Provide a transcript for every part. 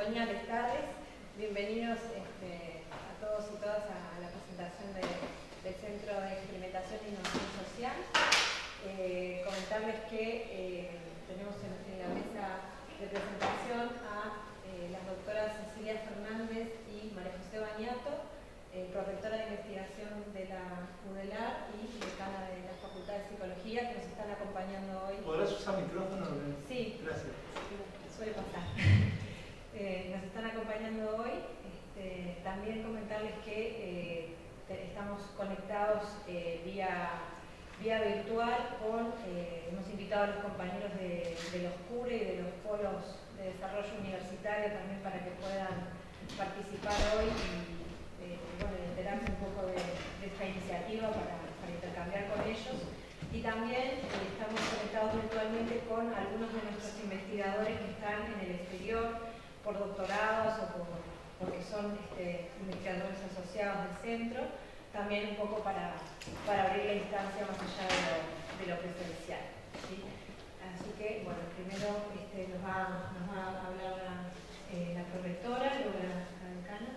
Sonia Lestares. Bienvenidos a todos y todas a la presentación del Centro de Experimentación e Innovación Social. Comentarles que tenemos en la mesa de presentación a las doctoras Cecilia Fernández y María José Bañato, prorectora de investigación de la UDELAR y decana de la Facultad de Psicología, que nos están acompañando hoy. ¿Podrás usar micrófono? Sí. Gracias. Suele pasar. Nos están acompañando hoy. También comentarles que estamos conectados vía virtual hemos invitado a los compañeros de los CURE y de los polos de desarrollo universitario también para que puedan participar hoy y enterarse un poco de esta iniciativa para intercambiar con ellos. Y también estamos conectados virtualmente con algunos de nuestros investigadores que están en el exterior por doctorados o porque son investigadores asociados del centro, también un poco para abrir la instancia más allá de lo presencial, ¿sí? Así que, bueno, primero nos va a hablar la prorectora, luego la decana.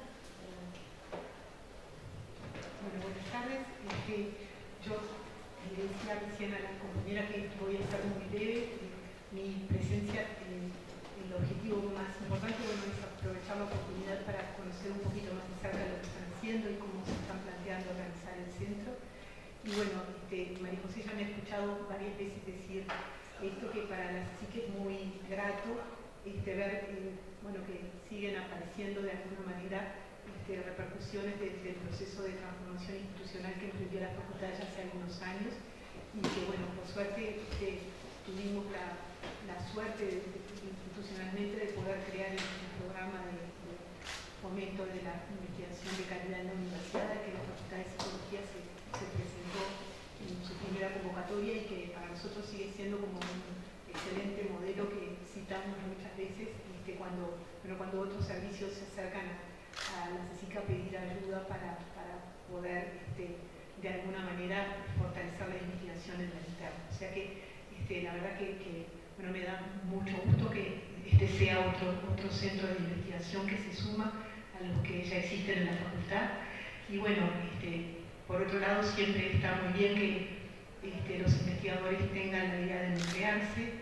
Bueno, buenas tardes. Yo le decía recién a la compañera que voy a estar muy breve. Mi presencia, el objetivo más importante es aprovechar la oportunidad para conocer un poquito más de cerca lo que están haciendo y cómo se están planteando organizar el centro. Y bueno, María José ya me ha escuchado varias veces decir esto, que para la psique es muy grato ver que siguen apareciendo de alguna manera repercusiones del proceso de transformación institucional que emprendió la facultad ya hace algunos años y que, bueno, por suerte tuvimos la suerte institucionalmente de poder crear el programa de fomento de la investigación de calidad en la universidad, que la Facultad de Psicología se presentó en su primera convocatoria y que para nosotros sigue siendo como un excelente modelo que citamos muchas veces cuando otros servicios se acercan a la CSIC a pedir ayuda para poder de alguna manera fortalecer la investigación en la interna. O sea que la verdad que me da mucho gusto que sea otro centro de investigación que se suma a los que ya existen en la facultad. Y bueno, por otro lado siempre está muy bien que los investigadores tengan la idea de emplearse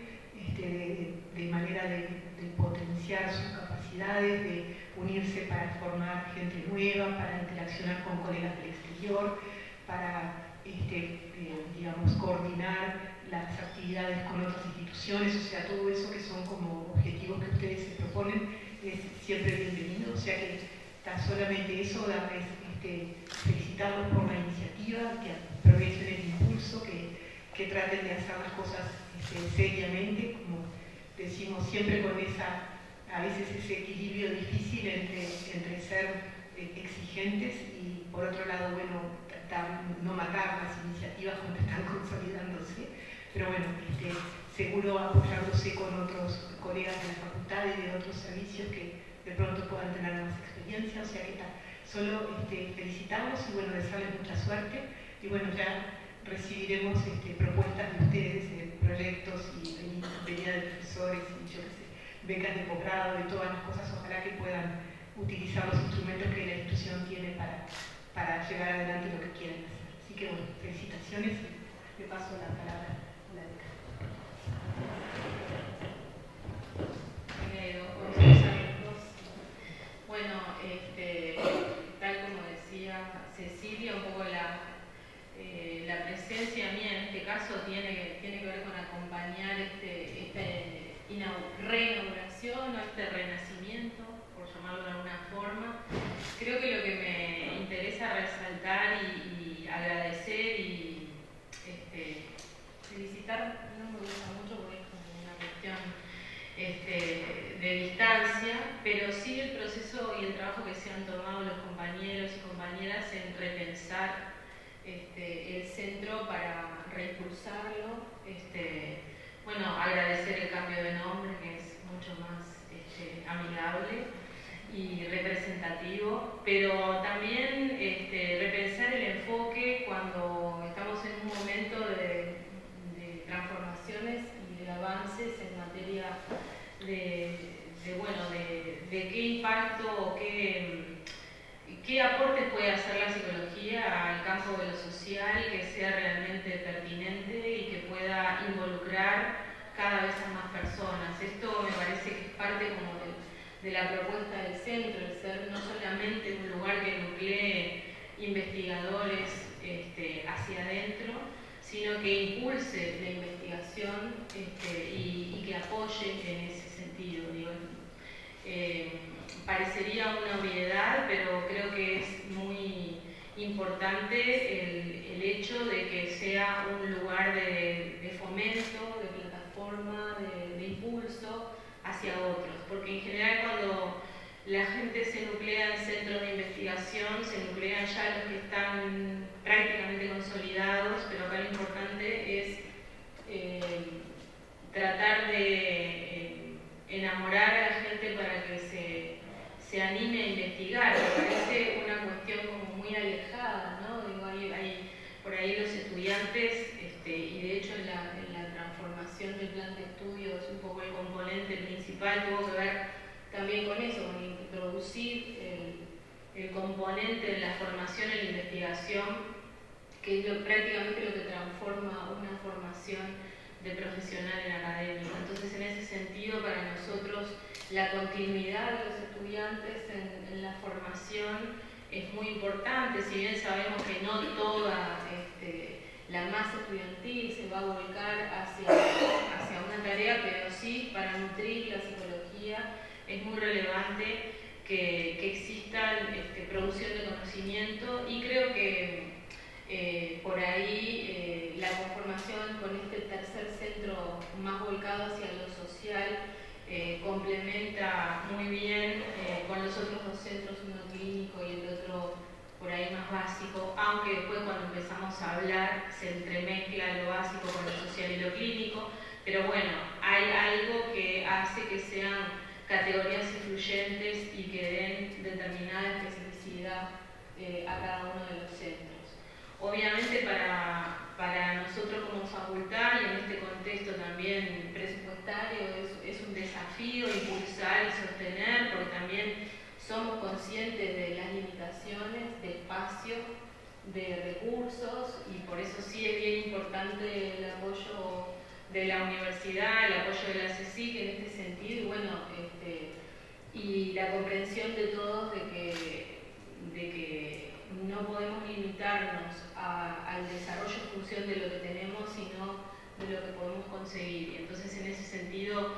de manera de potenciar sus capacidades, de unirse para formar gente nueva, para interaccionar con colegas del exterior, para digamos, coordinar las actividades con otras instituciones, o sea, todo eso que son como objetivos que ustedes se proponen es siempre bienvenido. O sea que está solamente eso, darles felicitarlos por la iniciativa, que aprovechen el impulso, que traten de hacer las cosas seriamente, como decimos siempre, con a veces ese equilibrio difícil entre ser exigentes y por otro lado, bueno, no matar las iniciativas cuando están consolidándose, pero bueno, seguro apoyándose con otros colegas de la facultad y de otros servicios que de pronto puedan tener más experiencia. O sea que solo felicitarlos y bueno, desearles mucha suerte y bueno, ya recibiremos propuestas de ustedes, proyectos y venida de profesores y yo qué sé, becas de posgrado y todas las cosas, ojalá que puedan utilizar los instrumentos que la institución tiene para llevar adelante lo que quieren hacer. Así que bueno, felicitaciones y le paso la palabra a la decana. Bueno, tal como decía Cecilia, un poco la presencia mía en este caso tiene que ver con acompañar esta reinauguración o este renacimiento, por llamarlo de alguna forma. Creo que lo que me interesa resaltar y agradecer y felicitar, no me gusta mucho porque es como una cuestión de distancia, pero sí el proceso y el trabajo que se han tomado los compañeros y compañeras en repensar el centro para reimpulsarlo. Bueno, agradecer el cambio de nombre, que es mucho más amigable y representativo, pero también repensar el enfoque cuando estamos en un momento de transformaciones y de avances en materia de qué social que sea realmente pertinente y que pueda involucrar cada vez a más personas. Esto me parece que es parte como de la propuesta del centro, el ser no solamente un lugar que nuclee investigadores hacia adentro, sino que impulse la investigación y que apoye en ese sentido. Digo, parecería una obviedad, pero creo que es muy importante el hecho de que sea un lugar de fomento, de plataforma, de impulso hacia otros, porque en general cuando la gente se nuclea en centros de investigación, se nuclean ya los que están prácticamente consolidados, pero acá lo importante es tratar de enamorar a la gente para que se anime a investigar. Me parece una cuestión como muy alejada, ¿no? Digo, hay por ahí los estudiantes, y de hecho en la transformación del plan de estudios, un poco el componente principal tuvo que ver también con eso, con introducir el componente de la formación en la investigación, que es prácticamente lo que transforma una formación de profesional en académico. Entonces, en ese sentido, para nosotros, la continuidad de los estudiantes en la formación es muy importante, si bien sabemos que no toda la masa estudiantil se va a volcar hacia una tarea, pero sí para nutrir la psicología es muy relevante que existan producción de conocimiento, y creo que por ahí la conformación con este tercer centro más volcado hacia lo social complementa muy bien con los otros dos centros, uno clínico y el otro por ahí más básico, aunque después cuando empezamos a hablar se entremezcla lo básico con lo social y lo clínico, pero bueno, hay algo que hace que sean categorías influyentes y que den determinada especificidad a cada uno de los centros. Obviamente para nosotros como facultad, y en este contexto también presupuestario, es un desafío impulsar y sostener, porque también somos conscientes de las limitaciones de espacio, de recursos, y por eso sí es bien importante el apoyo de la universidad, el apoyo de la CSIC en este sentido, y bueno, y la comprensión de todos de que no podemos limitarnos al desarrollo en función de lo que tenemos, sino de lo que podemos conseguir. Entonces, en ese sentido,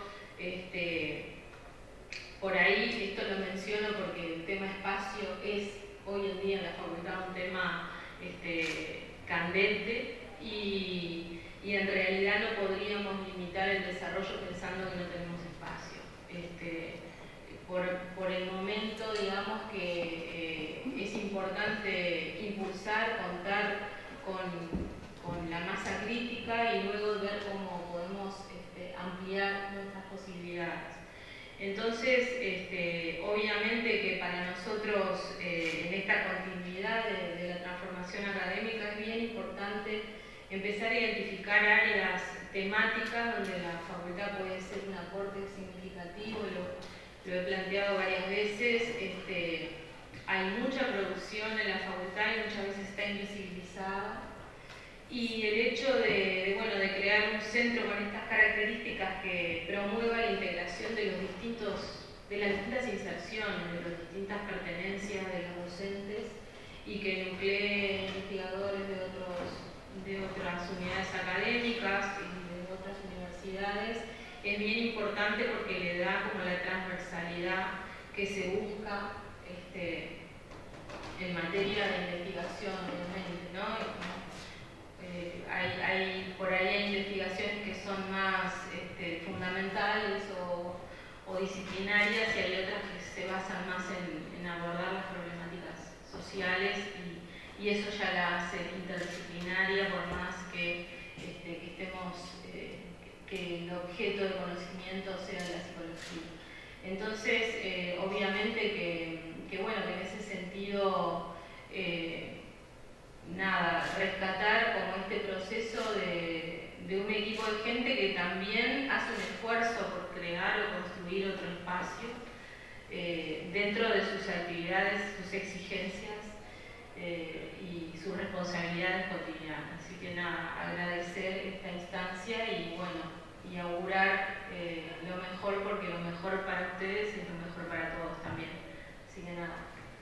por ahí, esto lo menciono porque el tema espacio es hoy en día en la facultad un tema candente, y en realidad no podríamos limitar el desarrollo pensando que no tenemos espacio. Por el momento, digamos que es importante impulsar, contar con la masa crítica y luego ver cómo podemos ampliar nuestras posibilidades. Entonces, obviamente que para nosotros en esta continuidad de la transformación académica es bien importante empezar a identificar áreas temáticas donde la facultad puede ser un aporte significativo. Lo he planteado varias veces. Hay mucha producción en la facultad y muchas veces está invisibilizada, y el hecho de crear un centro con estas características que promueva la integración de las distintas inserciones, de las distintas pertenencias de los docentes, y que nuclee investigadores de otras unidades académicas y de otras universidades, es bien importante porque le da como la transversalidad que se busca en materia de investigación, obviamente, ¿no? Por ahí hay investigaciones que son más fundamentales o disciplinarias, y hay otras que se basan más en abordar las problemáticas sociales, y eso ya la hace interdisciplinaria, por más que que el objeto de conocimiento sea la psicología. Entonces, obviamente que en ese sentido, rescatar como este proceso de un equipo de gente que también hace un esfuerzo por crear o construir otro espacio dentro de sus actividades, sus exigencias, y sus responsabilidades cotidianas. Así que nada, agradecer esta instancia y bueno, y augurar lo mejor, porque lo mejor para ustedes es lo mejor para todos también. Así que nada.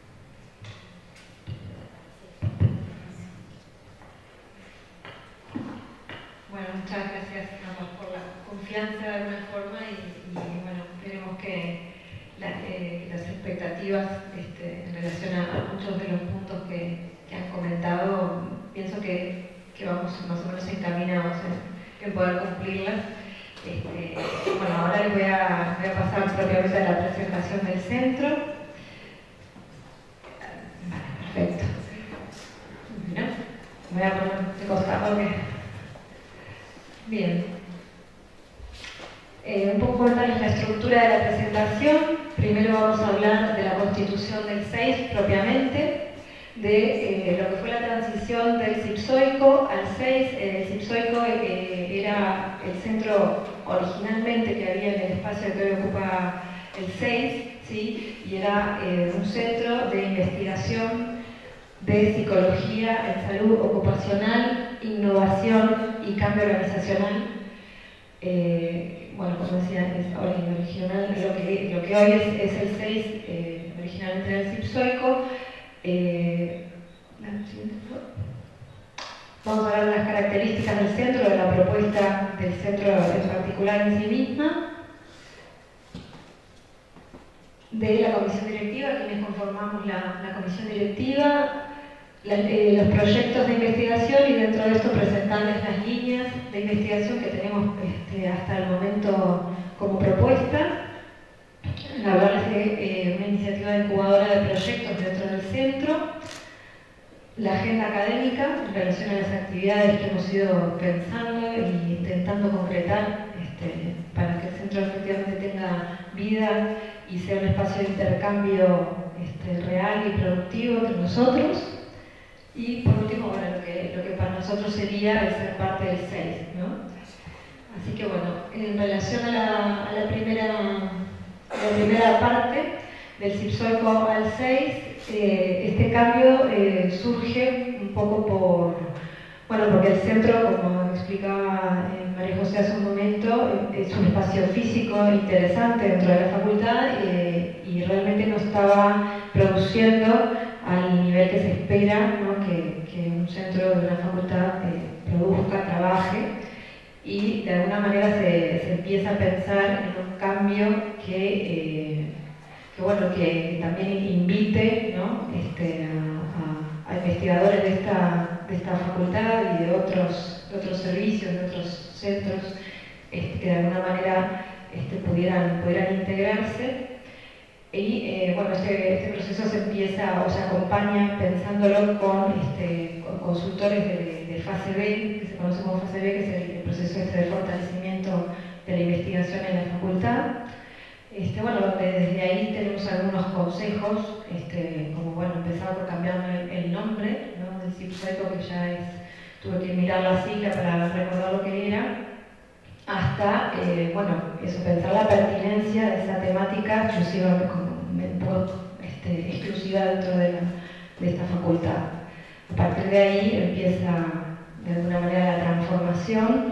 Bueno, muchas gracias por la confianza de alguna forma y bueno, esperemos que las expectativas en relación a muchos de los puntos que han comentado, pienso que vamos más o menos encaminados en poder cumplirlas. Bueno, ahora les voy a pasar propiamente a la presentación del centro. Vale, perfecto. Mira, me voy a poner de costado porque... Bien. Un poco contarles la estructura de la presentación. Primero vamos a hablar de la constitución del CEIS propiamente, de lo que fue la transición del CIPSOICO al CEIS. El CIPSOICO era el centro originalmente que había en el espacio que hoy ocupa el CEIS, ¿sí? Y era un centro de investigación de psicología en salud ocupacional, innovación y cambio organizacional. Bueno, como decía, es original, lo que hoy es el CEIS, originalmente era el CIPSOICO. Vamos a hablar de las características del centro, de la propuesta del centro en particular en sí misma, de la comisión directiva, quienes conformamos la comisión directiva, los proyectos de investigación y dentro de esto presentarles las líneas de investigación que tenemos hasta el momento como propuesta, hablarles de una iniciativa incubadora de proyectos dentro del centro, la agenda académica en relación a las actividades que hemos ido pensando e intentando concretar para que el centro efectivamente tenga vida y sea un espacio de intercambio real y productivo entre nosotros. Y por último, bueno, lo que para nosotros sería el ser parte del CEIS, ¿no? Así que bueno, en relación a la primera parte del CIPSOICO al CEIS, este cambio surge un poco porque el centro, como explicaba María José hace un momento, es un espacio físico interesante dentro de la facultad y realmente no estaba produciendo al nivel que se espera, ¿no? que un centro de una facultad produzca, trabaje, y de alguna manera se empieza a pensar en un cambio que también invite, ¿no? a investigadores de esta facultad y de otros servicios, de otros centros, que de alguna manera pudieran integrarse. Y bueno, este proceso se empieza o se acompaña pensándolo con consultores de fase B, que se conoce como fase B, que es el proceso de fortalecimiento de la investigación en la facultad. Bueno, desde ahí tenemos algunos consejos, como bueno, empezar por cambiar el nombre, ¿no? Del CIPSOICO, que ya tuve que mirar la sigla para recordar lo que era, hasta, bueno, eso, pensar la pertinencia de esa temática exclusiva, un poco exclusiva dentro de esta facultad. A partir de ahí empieza, de alguna manera, la transformación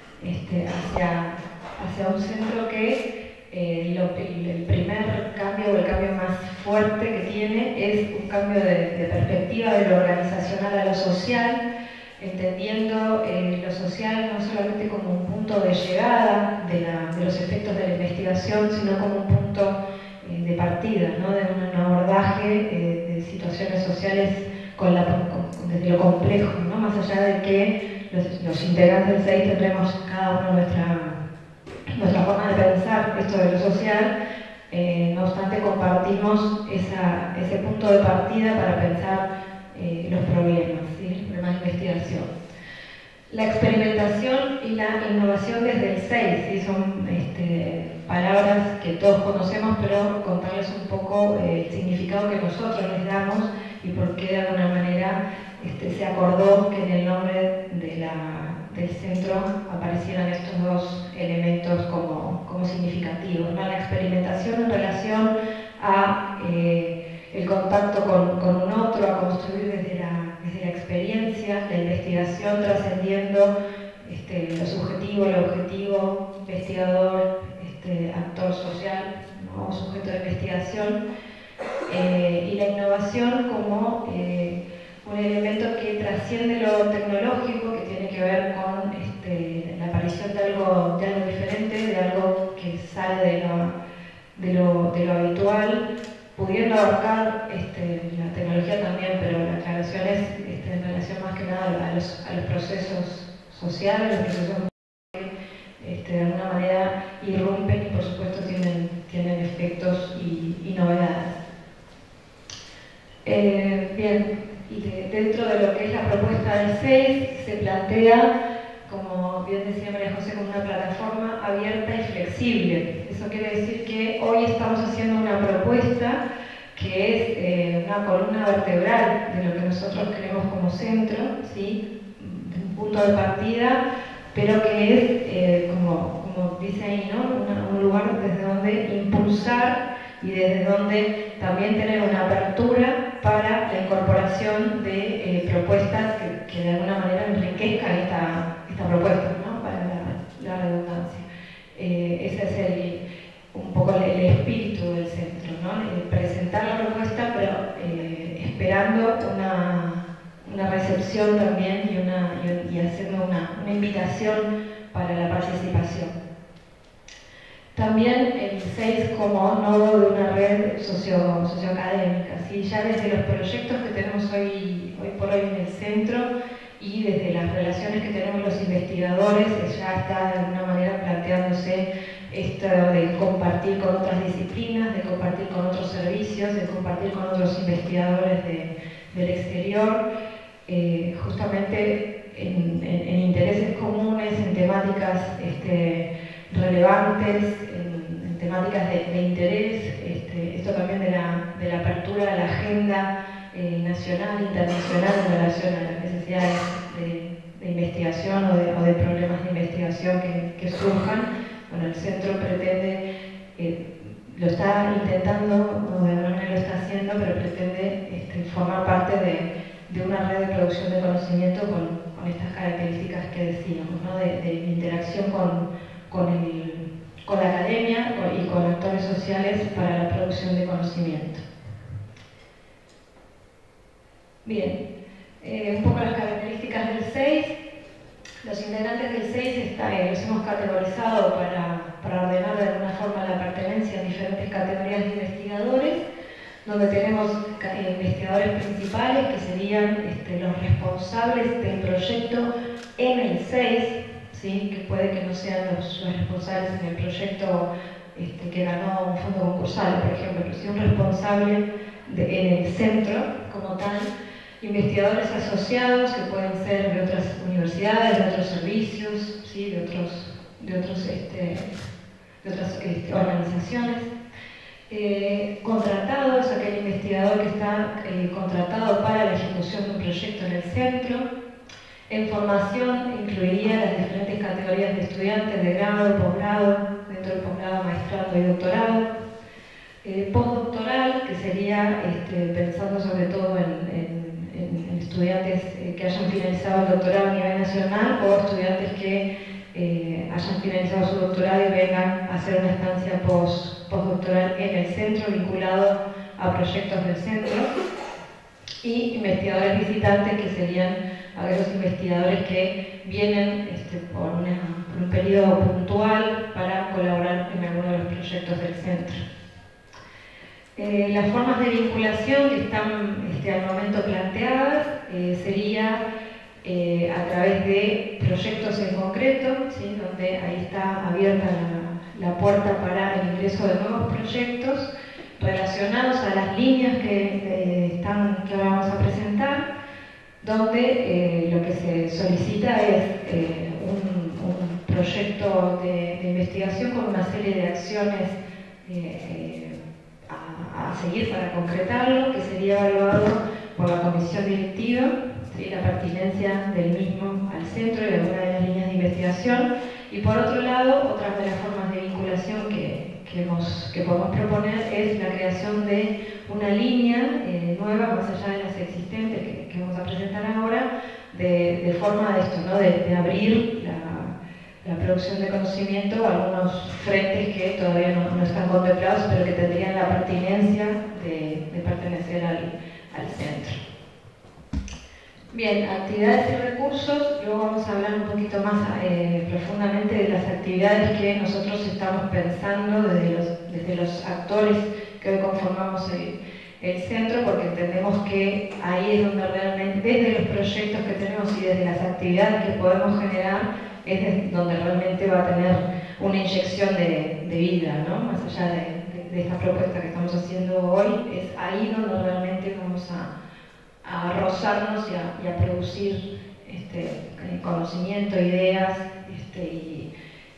hacia un centro que el primer cambio o el cambio más fuerte que tiene es un cambio de perspectiva de lo organizacional a lo social, entendiendo lo social no solamente como un punto de llegada de los efectos de la investigación, sino como un punto de partida, ¿no? De un abordaje de situaciones sociales desde lo complejo, ¿no? Más allá de que los integrantes del CEIS tendremos cada uno nuestra forma de pensar esto de lo social, no obstante compartimos ese punto de partida para pensar los problemas, ¿sí? Los problemas de investigación. La experimentación y la innovación desde el CEIS, ¿sí? Son palabras que todos conocemos, pero contarles un poco el significado que nosotros les damos y por qué de alguna manera se acordó que en el nombre del centro aparecieran estos dos elementos como significativos, ¿no? La experimentación en relación a el contacto con un otro, se va a construir desde la experiencia, la investigación trascendiendo lo subjetivo, el objetivo, investigador, actor social, ¿no? O sujeto de investigación, y la innovación como un elemento que trasciende lo tecnológico, que tiene que ver con la aparición de algo diferente, de algo que sale de lo habitual, pudiendo abarcar la tecnología también, pero la aclaración es en relación más que nada a los procesos sociales, los procesos que de alguna manera irrumpen y por supuesto tienen efectos y novedades. Bien, y dentro de lo que es la propuesta del 6 se plantea, como bien decía María José, como una plataforma abierta y flexible. Eso quiere decir que hoy estamos haciendo una propuesta que es una columna vertebral de lo que nosotros creemos como centro, ¿sí? Un punto de partida, pero que es, como dice ahí, ¿no? Un lugar desde donde impulsar y desde donde también tener una apertura para la incorporación de propuestas que de alguna manera enriquezcan esta propuesta, ¿no? Para la redundancia. Ese es un poco el espíritu del centro, ¿no? Presentar la propuesta, pero esperando una recepción también y haciendo una invitación para la participación. También el 6 como nodo de una red socioacadémica, ¿sí? Ya desde los proyectos que tenemos hoy por hoy en el centro y desde las relaciones que tenemos los investigadores, ya está de alguna manera planteándose esto de compartir con otras disciplinas, de compartir con otros servicios, de compartir con otros investigadores del exterior, justamente en intereses comunes, en temáticas relevantes, en temáticas de interés, esto también de la apertura de la agenda nacional, internacional en relación a las necesidades de investigación o de problemas de investigación que surjan. Bueno, el centro pretende, lo está intentando, o de alguna manera lo está haciendo, pero pretende formar parte de una red de producción de conocimiento con estas características que decíamos, ¿no? de interacción con la academia y con actores sociales para la producción de conocimiento. Bien, un poco las características del 6. Los integrantes del 6 los hemos categorizado para ordenar de alguna forma la pertenencia en diferentes categorías de investigadores, donde tenemos investigadores principales que serían los responsables del proyecto en el 6, ¿sí? Que puede que no sean los responsables en el proyecto que ganó un fondo concursal, por ejemplo, pero sí un responsable en el centro como tal. Investigadores asociados que pueden ser de otras universidades, de otros servicios, ¿sí? de otras organizaciones. Contratados, aquel investigador que está contratado para la ejecución de un proyecto en el centro. En formación incluiría las diferentes categorías de estudiantes de grado, posgrado, dentro del posgrado, maestrado y doctorado. Postdoctoral, que sería pensando sobre todo en estudiantes que hayan finalizado el doctorado a nivel nacional o estudiantes que hayan finalizado su doctorado y vengan a hacer una estancia postdoctoral en el centro vinculado a proyectos del centro. Y investigadores visitantes, que serían aquellos investigadores que vienen por un periodo puntual para colaborar en alguno de los proyectos del centro. Las formas de vinculación que están al momento planteadas sería a través de proyectos en concreto, ¿sí? Donde ahí está abierta la puerta para el ingreso de nuevos proyectos relacionados a las líneas que vamos a presentar, donde lo que se solicita es un proyecto de investigación con una serie de acciones a seguir para concretarlo, que sería evaluado por la comisión directiva, ¿sí? La pertinencia del mismo al centro y alguna de las líneas de investigación, y por otro lado, otras de las formas de vinculación que que podemos proponer es la creación de una línea nueva, más allá de las existentes que vamos a presentar ahora, de forma de esto, ¿no? de abrir la producción de conocimiento a algunos frentes que todavía no están contemplados, pero que tendrían la pertinencia de pertenecer al centro. Bien, actividades y recursos. Luego vamos a hablar un poquito más profundamente de las actividades que nosotros estamos pensando desde los actores que hoy conformamos el centro, porque entendemos que ahí es donde realmente, desde los proyectos que tenemos y desde las actividades que podemos generar, es donde realmente va a tener una inyección de vida, ¿no? Más allá de esta propuesta que estamos haciendo hoy, es ahí donde realmente vamos a rozarnos y a producir conocimiento, ideas, y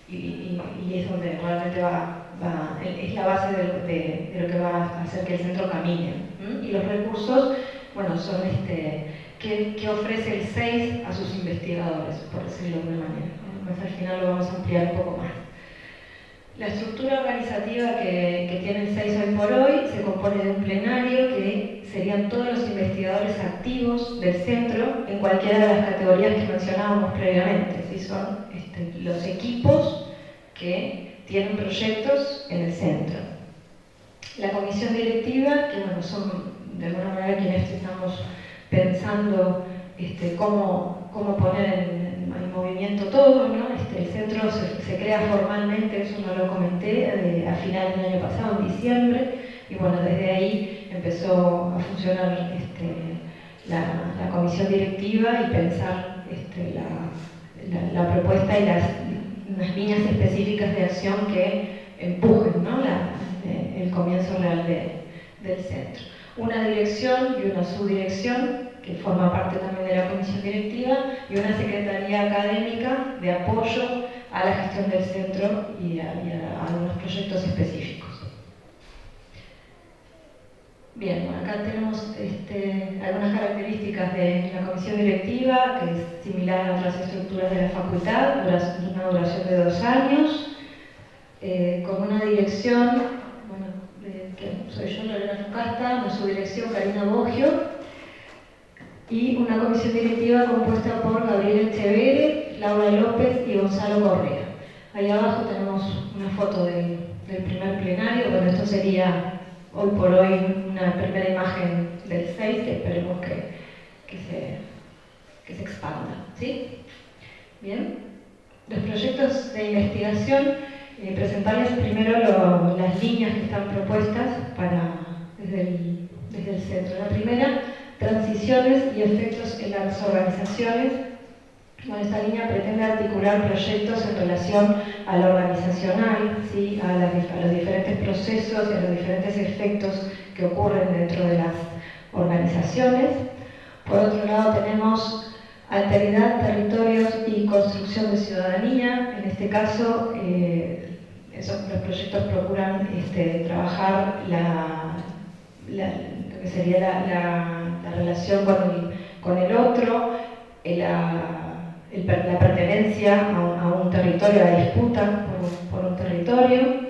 es donde realmente es la base de lo que va a hacer que el centro camine. Y los recursos, bueno, son que ofrece el CEIS a sus investigadores, por decirlo de alguna manera. Más al final lo vamos a ampliar un poco más. La estructura organizativa que tiene el CEIS hoy por hoy se compone de un plenario que serían todos los investigadores activos del centro en cualquiera de las categorías que mencionábamos previamente. ¿Sí? Son los equipos que tienen proyectos en el centro. La comisión directiva, que bueno, son de alguna manera quienes estamos pensando cómo poner en movimiento todo, ¿no? El centro se crea formalmente, eso no lo comenté, a finales del año pasado, en diciembre, y bueno, desde ahí empezó a funcionar la comisión directiva y pensar la propuesta y las líneas específicas de acción que empujen, ¿no? el comienzo real del centro. Una dirección y una subdirección, que forma parte también de la comisión directiva, y una secretaría académica de apoyo a la gestión del centro y a algunos proyectos específicos. Bien, bueno, acá tenemos algunas características de la comisión directiva, que es similar a otras estructuras de la facultad, una duración de 2 años, con una dirección, bueno, que soy yo, Lorena Lucasta, una subdirección, Karina Boggio, y una comisión directiva compuesta por Gabriela Echeverre, Laura López y Gonzalo Correa. Ahí abajo tenemos una foto del primer plenario. Bueno, esto sería hoy por hoy una primera imagen del CEIS, que esperemos que se expanda. ¿Sí? Bien. Los proyectos de investigación, presentarles primero las líneas que están propuestas desde el centro. La primera, transiciones y efectos en las organizaciones. Bueno, esta línea pretende articular proyectos en relación a lo organizacional, ¿sí? a los diferentes procesos y a los diferentes efectos que ocurren dentro de las organizaciones. Por otro lado tenemos alteridad, territorios y construcción de ciudadanía. En este caso, los proyectos procuran trabajar lo que sería la relación con el otro, la pertenencia a un territorio, la disputa por un territorio.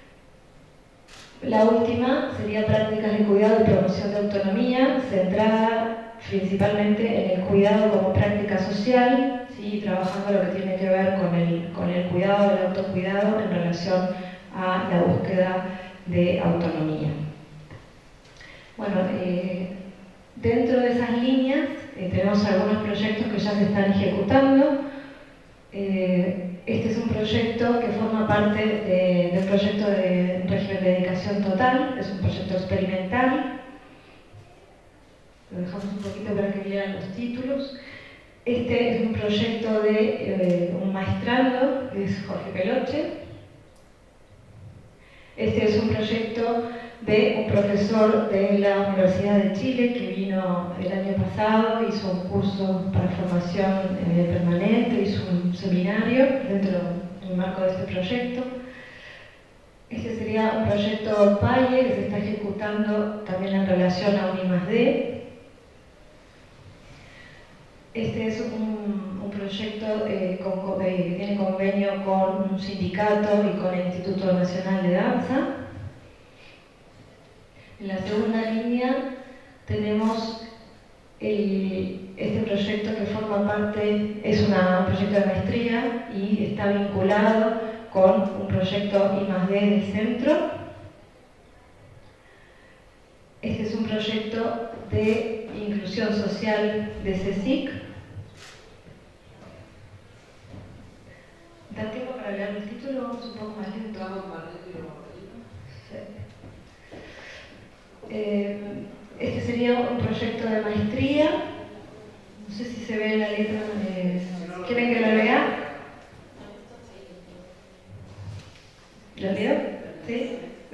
La última sería prácticas de cuidado y promoción de autonomía, centrada principalmente en el cuidado como práctica social, ¿sí? Trabajando lo que tiene que ver con el cuidado, el autocuidado en relación a la búsqueda de autonomía. Bueno, dentro de esas líneas tenemos algunos proyectos que ya se están ejecutando. Este es un proyecto que forma parte del proyecto de régimen de dedicación total, es un proyecto experimental. Lo dejamos un poquito para que vean los títulos. Este es un proyecto de un maestrando, que es Jorge Peloche. Este es un proyecto de un profesor de la Universidad de Chile que vino el año pasado, hizo un curso para formación permanente, hizo un seminario dentro del marco de este proyecto. Este sería un proyecto PAIE que se está ejecutando también en relación a un I+D. Este es un proyecto proyecto que tiene convenio con un sindicato y con el Instituto Nacional de Danza. En la segunda línea tenemos este proyecto que forma parte, es un proyecto de maestría y está vinculado con un proyecto I+D del centro. Este es un proyecto de inclusión social de CSIC. ¿Da tiempo para leer el título? Vamos un poco más lento. Este sería un proyecto de maestría. No sé si se ve la letra. ¿Quieren que lo lea? ¿Lo leo? ¿Sí?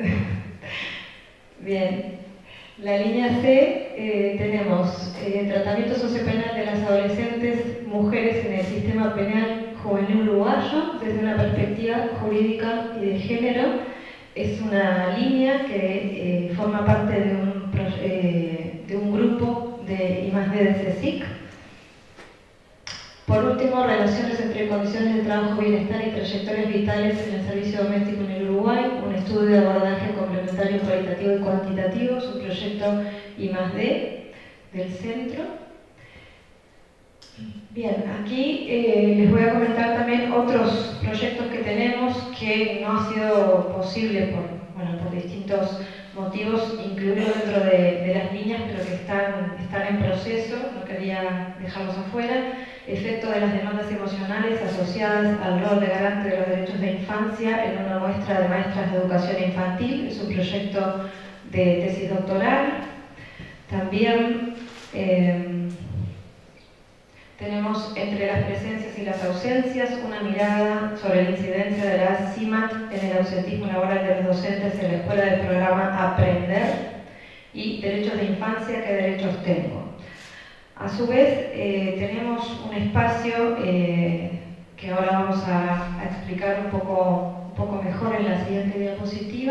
Bien. La línea C, tenemos tratamiento sociopenal de las adolescentes mujeres en el sistema penal juvenil uruguayo desde una perspectiva jurídica y de género. Es una línea que forma parte de un grupo de I+D de CSIC. Por último, relaciones entre condiciones de trabajo, bienestar y trayectorias vitales en el servicio doméstico en el Uruguay, un estudio de abordaje complementario cualitativo y cuantitativo, es un proyecto I+D del centro. Bien, aquí les voy a comentar también otros proyectos que tenemos que no ha sido posible por distintos motivos incluirlos dentro de las líneas, pero que están en proceso, no quería dejarlos afuera. Efecto de las demandas emocionales asociadas al rol de garante de los derechos de infancia en una muestra de maestras de educación infantil, es un proyecto de tesis doctoral. También tenemos entre las presencias y las ausencias una mirada sobre la incidencia de la CIMAT en el ausentismo laboral de los docentes en la escuela del programa Aprender y derechos de infancia, ¿qué derechos tengo? A su vez, tenemos un espacio que ahora vamos a explicar un poco mejor en la siguiente diapositiva,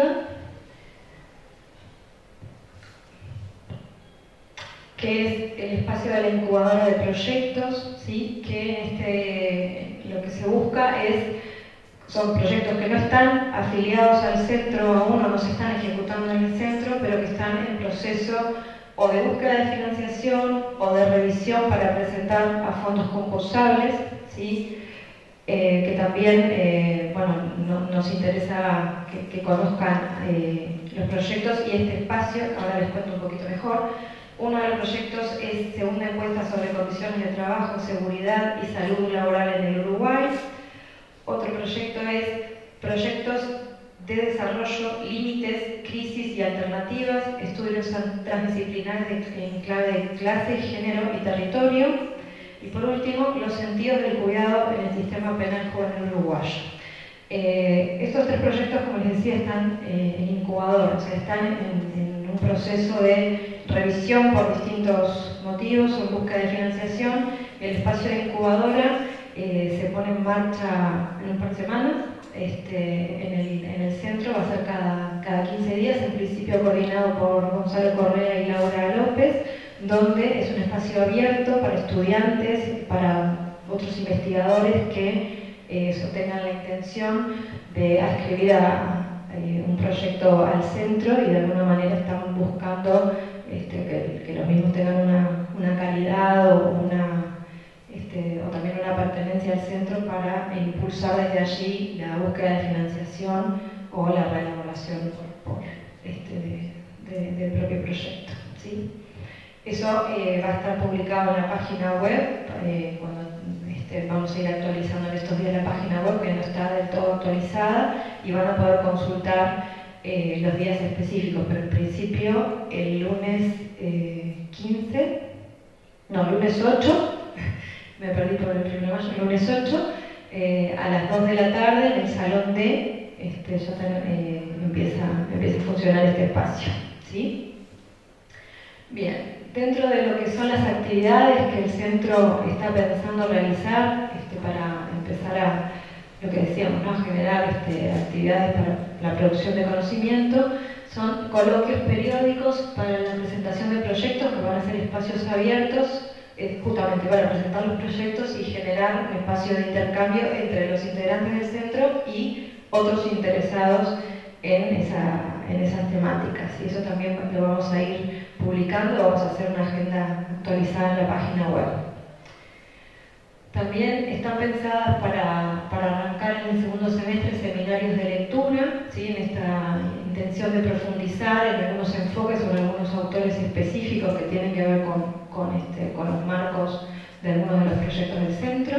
que es el espacio de la incubadora de proyectos, ¿sí? Que lo que se busca son proyectos que no están afiliados al centro aún, no se están ejecutando en el centro, pero que están en proceso o de búsqueda de financiación o de revisión para presentar a fondos concursables, ¿sí? Que también nos interesa que conozcan los proyectos y este espacio, ahora les cuento un poquito mejor. Uno de los proyectos es segunda encuesta sobre condiciones de trabajo, seguridad y salud laboral en el Uruguay. Otro proyecto es proyectos de desarrollo, límites, crisis y alternativas, estudios transdisciplinares en clave de clase, género y territorio. Y por último, los sentidos del cuidado en el sistema penal juvenil uruguayo. Estos tres proyectos, como les decía, están en incubador, o sea, están en un proceso de revisión por distintos motivos o en busca de financiación. El espacio de incubadora se pone en marcha en un par de semanas. En el centro va a ser cada 15 días, en principio coordinado por Gonzalo Correa y Laura López, donde es un espacio abierto para estudiantes, para otros investigadores que tengan la intención de adscribir un proyecto al centro y de alguna manera estamos buscando que los mismos tengan una calidad o también una pertenencia al centro para impulsar desde allí la búsqueda de financiación o la reelaboración del propio proyecto, ¿sí? Eso va a estar publicado en la página web, cuando vamos a ir actualizando en estos días la página web, que no está del todo actualizada, y van a poder consultar los días específicos, pero en principio el lunes 8, me perdí por el 1 de mayo, el lunes 8, a las 2 de la tarde en el salón D, empieza a funcionar este espacio, ¿sí? Bien, dentro de lo que son las actividades que el centro está pensando realizar para empezar a, lo que decíamos, ¿no? Generar actividades para la producción de conocimiento, son coloquios periódicos para la presentación de proyectos que van a ser espacios abiertos justamente para presentar los proyectos y generar un espacio de intercambio entre los integrantes del centro y otros interesados en esas temáticas. Y eso también lo vamos a ir publicando, vamos a hacer una agenda actualizada en la página web. También están pensadas para arrancar en el segundo semestre seminarios de lectura, ¿sí? En esta intención de profundizar en algunos enfoques sobre algunos autores específicos que tienen que ver con los marcos de algunos de los proyectos del centro.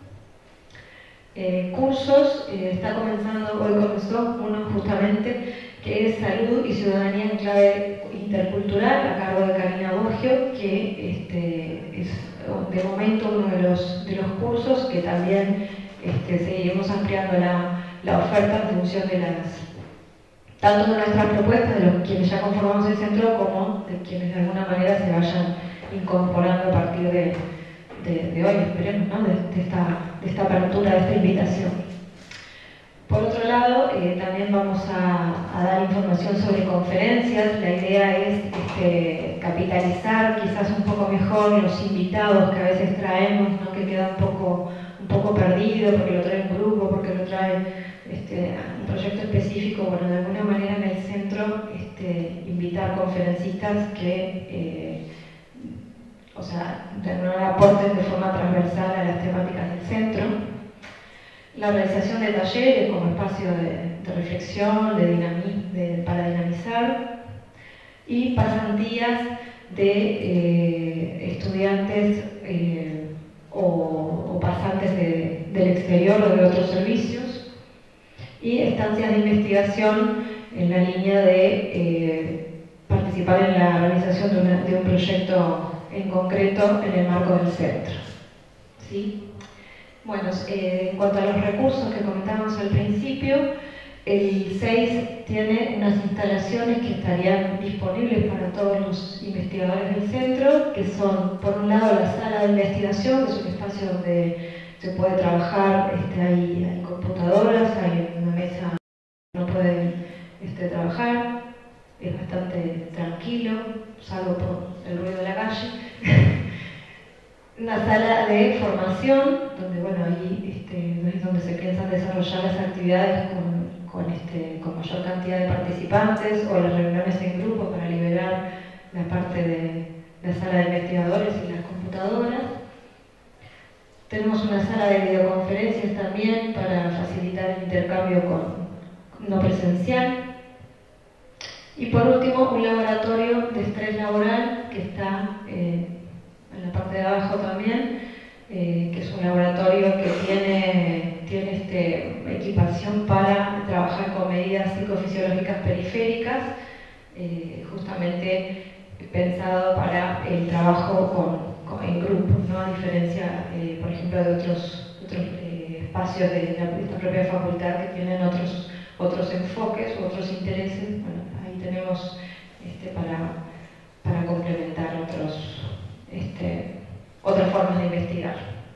Cursos, está comenzando, hoy comenzó uno justamente, que es Salud y Ciudadanía en Clave Intercultural, a cargo de Karina Boggio, que es de momento uno de los cursos que también seguiremos ampliando la oferta en función de tanto de nuestras propuestas, de los quienes ya conformamos el centro, como de quienes de alguna manera se vayan incorporando a partir de hoy, esperemos, ¿no? de esta apertura, de esta invitación. Por otro lado, también vamos a dar información sobre conferencias. La idea es capitalizar quizás un poco mejor los invitados que a veces traemos, ¿no? Que queda un poco perdido porque lo trae un grupo, porque lo trae un proyecto específico. Bueno, de alguna manera en el centro invitar conferencistas que de alguna manera aporten de forma transversal a las temáticas del centro. La realización de talleres como espacio de reflexión, para dinamizar, y pasantías de estudiantes o pasantes del exterior o de otros servicios, y estancias de investigación en la línea de participar en la realización de un proyecto en concreto en el marco del centro. ¿Sí? Bueno, en cuanto a los recursos que comentábamos al principio, el 6 tiene unas instalaciones que estarían disponibles para todos los investigadores del centro, que son, por un lado, la sala de investigación, que es un espacio donde se puede trabajar, hay computadoras, hay una mesa donde uno puede trabajar, es bastante tranquilo, salvo por el ruido de la calle. Una sala de formación, donde ahí es donde se piensan desarrollar las actividades con mayor cantidad de participantes, o las reuniones en grupo para liberar la parte de la sala de investigadores y las computadoras. Tenemos una sala de videoconferencias también para facilitar el intercambio no presencial. Y por último, un laboratorio de estrés laboral que está en la parte de abajo también, que es un laboratorio que tiene equipación para trabajar con medidas psicofisiológicas periféricas, justamente pensado para el trabajo en grupos, ¿no? A diferencia, por ejemplo, de otros espacios de esta propia facultad que tienen otros enfoques u otros intereses. Bueno, ahí tenemos para complementar otras formas de investigar.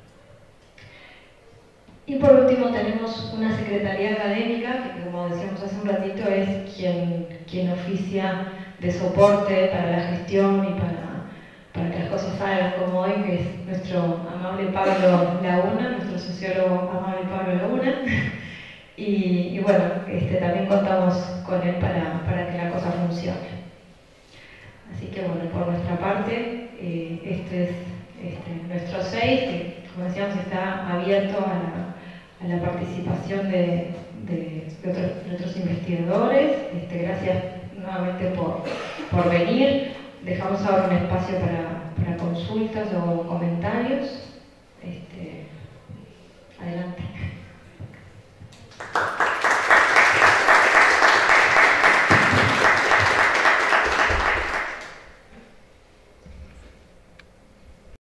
Y por último tenemos una secretaría académica, que como decíamos hace un ratito es quien oficia de soporte para la gestión y para que las cosas salgan como hoy, que es nuestro amable Pablo Laguna, nuestro sociólogo amable Pablo Laguna. Y bueno, también contamos con él para que la cosa funcione. Así que bueno, por nuestra parte, este es nuestro 6, que como decíamos está abierto a la participación de otros investigadores. Gracias nuevamente por venir. Dejamos ahora un espacio para consultas o comentarios. Adelante.